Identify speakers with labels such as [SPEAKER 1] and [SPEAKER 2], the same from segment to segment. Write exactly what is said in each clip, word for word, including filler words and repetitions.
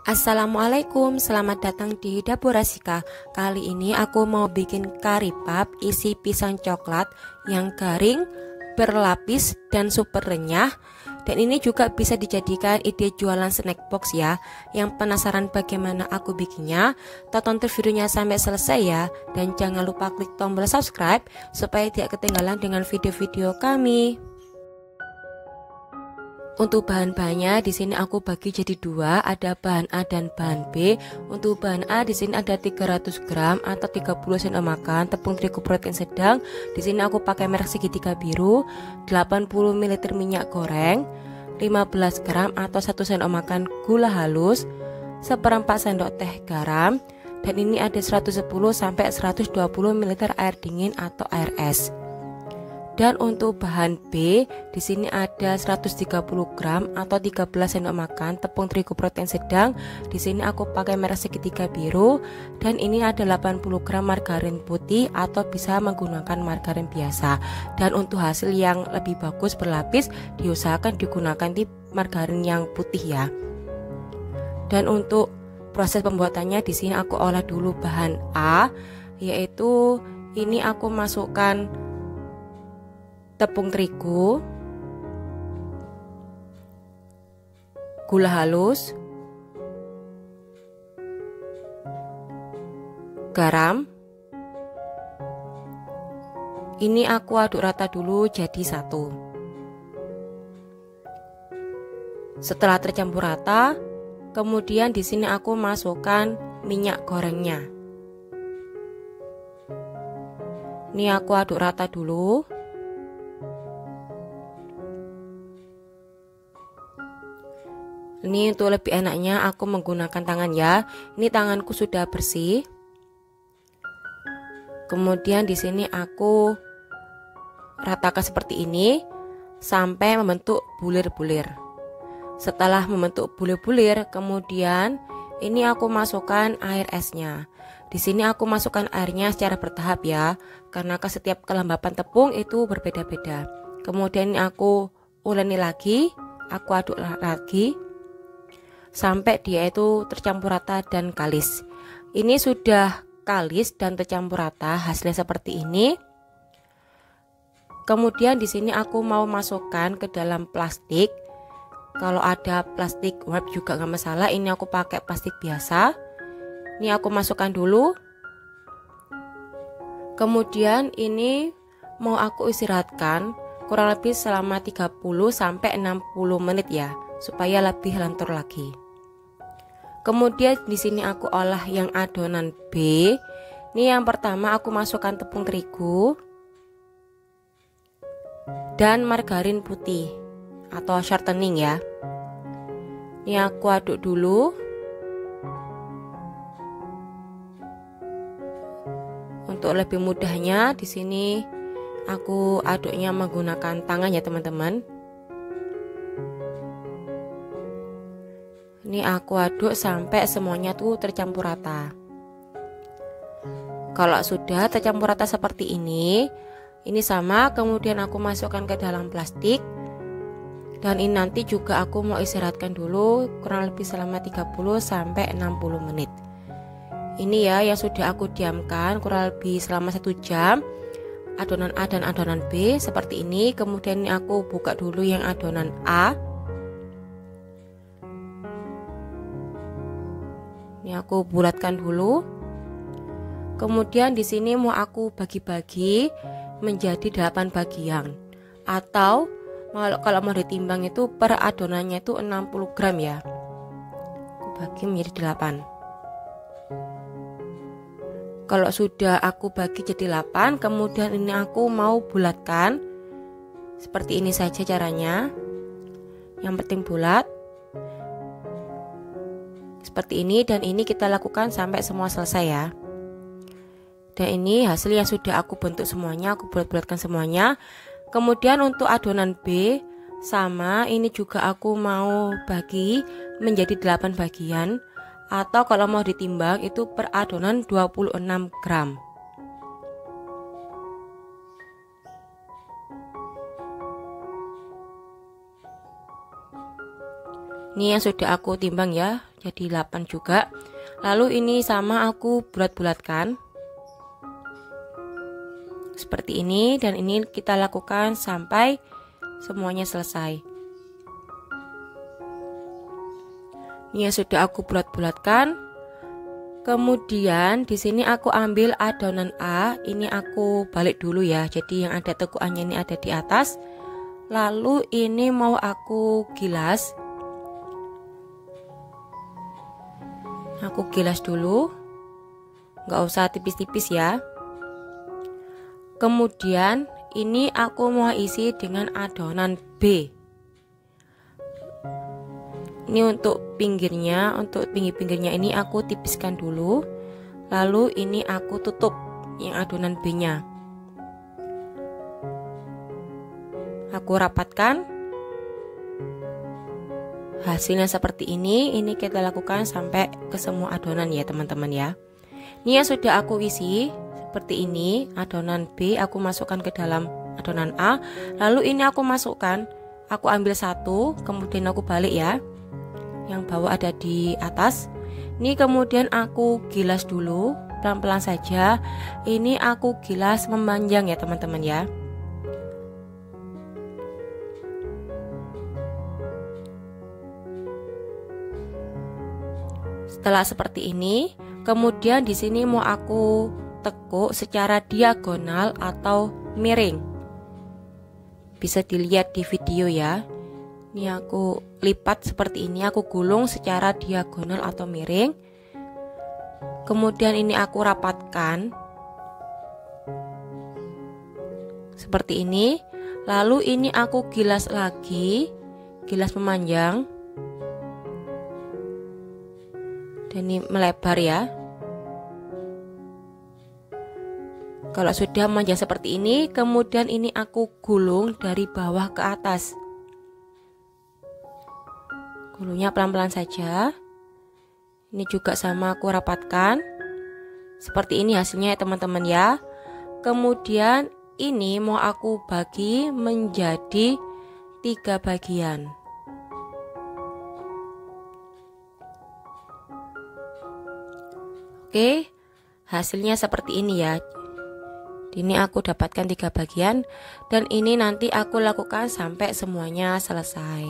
[SPEAKER 1] Assalamualaikum, selamat datang di Dapur Rasika. Kali ini aku mau bikin kari pap isi pisang coklat yang garing, berlapis, dan super renyah. Dan ini juga bisa dijadikan ide jualan snack box ya. Yang penasaran bagaimana aku bikinnya? Tonton terus videonya sampai selesai ya. Dan jangan lupa klik tombol subscribe supaya tidak ketinggalan dengan video-video kami. Untuk bahan-bahannya di sini aku bagi jadi dua, ada bahan A dan bahan B. Untuk bahan A di sini ada tiga ratus gram atau tiga puluh sendok makan tepung terigu protein sedang. Di sini aku pakai merek segitiga biru, delapan puluh mililiter minyak goreng, lima belas gram atau satu sendok makan gula halus, seperempat sendok teh garam, dan ini ada seratus sepuluh sampai seratus dua puluh mililiter air dingin atau air es. Dan untuk bahan B di sini ada seratus tiga puluh gram atau tiga belas sendok makan tepung terigu protein sedang. Di sini aku pakai merek segitiga biru, dan ini ada delapan puluh gram margarin putih atau bisa menggunakan margarin biasa. Dan untuk hasil yang lebih bagus berlapis diusahakan digunakan di margarin yang putih ya. Dan untuk proses pembuatannya di sini aku olah dulu bahan A, yaitu ini aku masukkan tepung terigu, gula halus, garam. Ini aku aduk rata dulu jadi satu. Setelah tercampur rata, kemudian di sini aku masukkan minyak gorengnya. Ini aku aduk rata dulu. Ini untuk lebih enaknya aku menggunakan tangan ya. Ini tanganku sudah bersih. Kemudian di sini aku ratakan seperti ini sampai membentuk bulir-bulir. Setelah membentuk bulir-bulir, kemudian ini aku masukkan air esnya. Di sini aku masukkan airnya secara bertahap ya, karena ke setiap kelembapan tepung itu berbeda-beda. Kemudian ini aku uleni lagi, aku aduk lagi sampai dia itu tercampur rata dan kalis. Ini sudah kalis dan tercampur rata, hasilnya seperti ini. Kemudian di sini aku mau masukkan ke dalam plastik. Kalau ada plastik wrap juga nggak masalah. Ini aku pakai plastik biasa. Ini aku masukkan dulu. Kemudian ini mau aku istirahatkan kurang lebih selama tiga puluh sampai enam puluh menit ya, supaya lebih lentur lagi. Kemudian di sini aku olah yang adonan B. Ini yang pertama aku masukkan tepung terigu dan margarin putih atau shortening ya. Ini aku aduk dulu. Untuk lebih mudahnya di sini aku aduknya menggunakan tangan ya teman-teman. Ini aku aduk sampai semuanya tuh tercampur rata. Kalau sudah tercampur rata seperti ini, ini sama, kemudian aku masukkan ke dalam plastik. Dan ini nanti juga aku mau istirahatkan dulu kurang lebih selama tiga puluh sampai enam puluh menit. Ini ya yang sudah aku diamkan kurang lebih selama satu jam. Adonan A dan adonan B seperti ini. Kemudian ini aku buka dulu yang adonan A. Ini aku bulatkan dulu. Kemudian di sini mau aku bagi-bagi menjadi delapan bagian. Atau kalau mau ditimbang itu per adonannya itu enam puluh gram ya. Aku bagi menjadi delapan. Kalau sudah aku bagi jadi delapan, kemudian ini aku mau bulatkan. Seperti ini saja caranya. Yang penting bulat. Seperti ini, dan ini kita lakukan sampai semua selesai ya. Dan ini hasil yang sudah aku bentuk semuanya, aku bulat-bulatkan semuanya. Kemudian untuk adonan B sama, ini juga aku mau bagi menjadi delapan bagian. Atau kalau mau ditimbang itu per adonan dua puluh enam gram. Ini yang sudah aku timbang ya, jadi delapan juga. Lalu ini sama aku bulat-bulatkan seperti ini, dan ini kita lakukan sampai semuanya selesai. Ini yang sudah aku bulat-bulatkan. Kemudian di sini aku ambil adonan A, ini aku balik dulu ya. Jadi yang ada tekukannya ini ada di atas. Lalu ini mau aku gilas. Aku gilas dulu, nggak usah tipis-tipis ya. Kemudian ini aku mau isi dengan adonan B. Ini untuk pinggirnya, untuk pinggir-pinggirnya ini aku tipiskan dulu. Lalu ini aku tutup yang adonan B-nya. Aku rapatkan. Hasilnya seperti ini. Ini kita lakukan sampai ke semua adonan ya teman-teman ya. Ini yang sudah aku isi seperti ini. Adonan B aku masukkan ke dalam adonan A. Lalu ini aku masukkan, aku ambil satu, kemudian aku balik ya. Yang bawah ada di atas. Ini kemudian aku gilas dulu, pelan-pelan saja. Ini aku gilas memanjang ya teman-teman ya. Setelah seperti ini, kemudian di sini mau aku tekuk secara diagonal atau miring. Bisa dilihat di video ya. Ini aku lipat seperti ini, aku gulung secara diagonal atau miring. Kemudian ini aku rapatkan seperti ini. Lalu ini aku gilas lagi, gilas memanjang. Dan ini melebar ya. Kalau sudah memanjang seperti ini, kemudian ini aku gulung dari bawah ke atas. Gulungnya pelan-pelan saja. Ini juga sama aku rapatkan. Seperti ini hasilnya ya teman-teman ya. Kemudian ini mau aku bagi menjadi tiga bagian. Oke, hasilnya seperti ini ya. Ini aku dapatkan tiga bagian, dan ini nanti aku lakukan sampai semuanya selesai.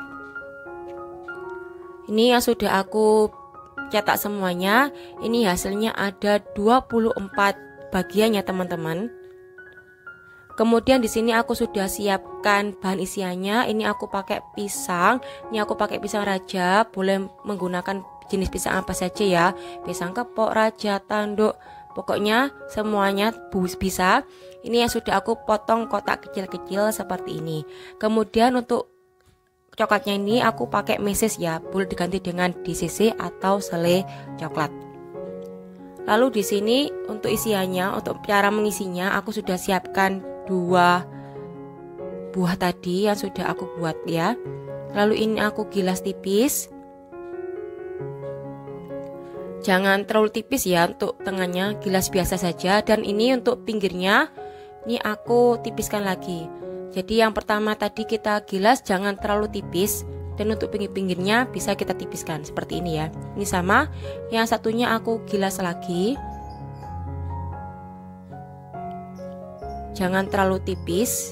[SPEAKER 1] Ini yang sudah aku cetak semuanya. Ini hasilnya ada dua puluh empat bagian ya teman-teman. Kemudian di sini aku sudah siapkan bahan isiannya. Ini aku pakai pisang. Ini aku pakai pisang raja. Boleh menggunakan jenis pisang apa saja ya, pisang kepok, raja, tanduk, pokoknya semuanya bisa. Ini yang sudah aku potong kotak kecil-kecil seperti ini. Kemudian untuk coklatnya ini aku pakai meses ya, boleh diganti dengan D C C atau selai coklat. Lalu di sini untuk isiannya, untuk cara mengisinya aku sudah siapkan dua buah tadi yang sudah aku buat ya. Lalu ini aku gilas tipis. Jangan terlalu tipis ya, untuk tengahnya gilas biasa saja. Dan ini untuk pinggirnya, ini aku tipiskan lagi. Jadi yang pertama tadi kita gilas jangan terlalu tipis, dan untuk pinggir-pinggirnya bisa kita tipiskan seperti ini ya. Ini sama, yang satunya aku gilas lagi. Jangan terlalu tipis.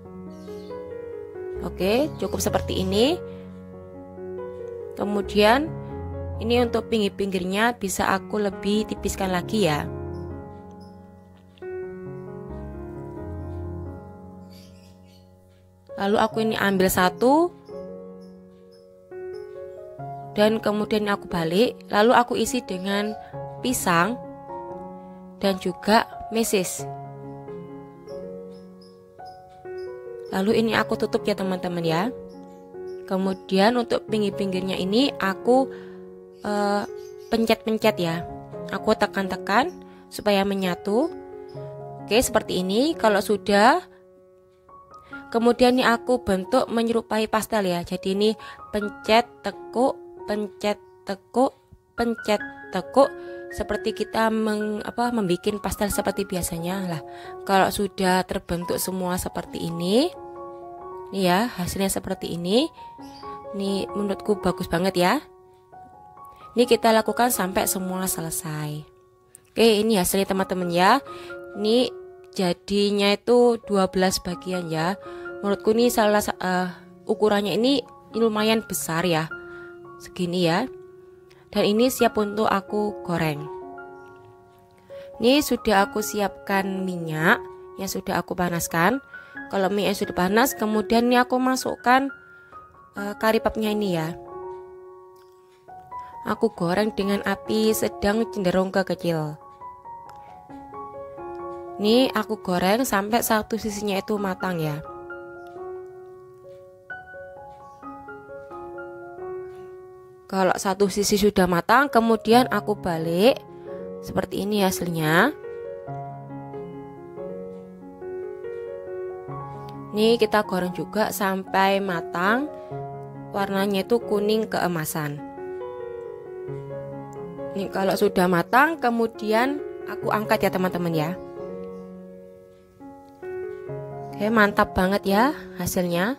[SPEAKER 1] Oke, cukup seperti ini. Kemudian ini untuk pinggir-pinggirnya bisa aku lebih tipiskan lagi ya. Lalu aku ini ambil satu, dan kemudian aku balik. Lalu aku isi dengan pisang dan juga meses. Lalu ini aku tutup ya teman-teman ya. Kemudian untuk pinggir-pinggirnya ini aku pencet-pencet uh, ya. Aku tekan-tekan supaya menyatu. Oke, seperti ini. Kalau sudah, kemudian ini aku bentuk menyerupai pastel ya. Jadi ini pencet, tekuk, pencet, tekuk, pencet, tekuk, seperti kita meng, apa, membuat pastel seperti biasanya lah. Kalau sudah terbentuk semua seperti ini, nih ya, hasilnya seperti ini. Ini menurutku bagus banget ya. Ini kita lakukan sampai semua selesai. Oke, ini hasilnya teman-teman ya. Ini jadinya itu dua belas bagian ya. Menurutku ini salah uh, ukurannya ini lumayan besar ya. Segini ya. Dan ini siap untuk aku goreng. Ini sudah aku siapkan minyak yang sudah aku panaskan. Kalau minyak sudah panas, kemudian ini aku masukkan uh, kari papnya ini ya. Aku goreng dengan api sedang cenderung ke kecil. Ini aku goreng sampai satu sisinya itu matang ya. Kalau satu sisi sudah matang, kemudian aku balik. Seperti ini hasilnya. Ini kita goreng juga sampai matang. Warnanya itu kuning keemasan. Ini kalau sudah matang, kemudian aku angkat ya teman-teman ya. Oke, mantap banget ya hasilnya.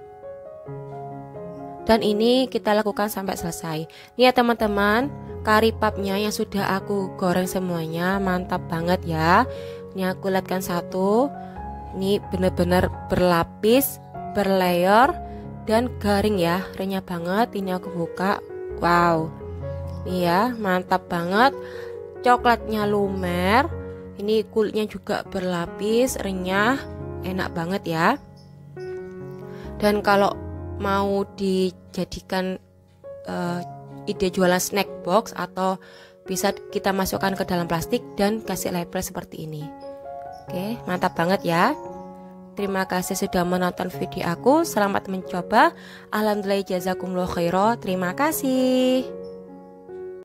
[SPEAKER 1] Dan ini kita lakukan sampai selesai. Ini ya teman-teman, kari papnya yang sudah aku goreng semuanya, mantap banget ya. Ini aku lihatkan satu. Ini benar-benar berlapis, berlayer, dan garing ya, renyah banget. Ini aku buka. Wow. Ini ya, mantap banget. Coklatnya lumer. Ini kulitnya juga berlapis, renyah, enak banget ya. Dan kalau mau dijadikan uh, ide jualan snack box, atau bisa kita masukkan ke dalam plastik dan kasih label seperti ini. Oke, mantap banget ya. Terima kasih sudah menonton video aku. Selamat mencoba. Alhamdulillah, jazakumullah khairan. Terima kasih.